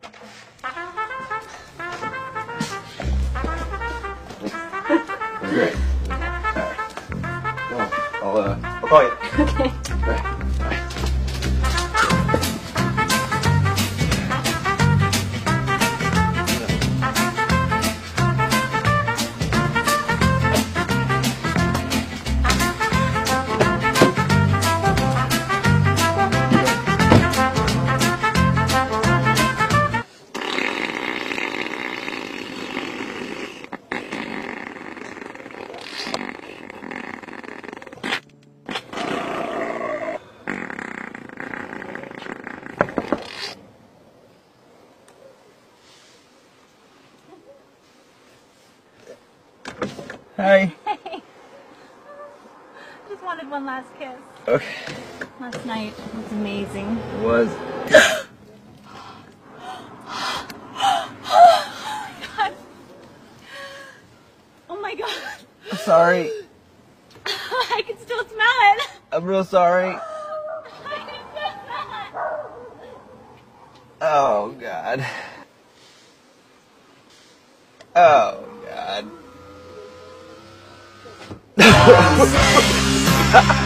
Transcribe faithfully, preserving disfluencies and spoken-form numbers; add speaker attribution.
Speaker 1: Great. Alright. Well, I'll, uh, I'll call you.
Speaker 2: Okay.
Speaker 1: Bye. Hi.
Speaker 2: Hey. Just wanted one last kiss.
Speaker 1: Okay.
Speaker 2: Last night was amazing.
Speaker 1: It was.
Speaker 2: Oh my god.
Speaker 1: I'm sorry.
Speaker 2: I can still smell it.
Speaker 1: I'm real sorry.
Speaker 2: I can still smell it.
Speaker 1: Oh, God. Oh, God.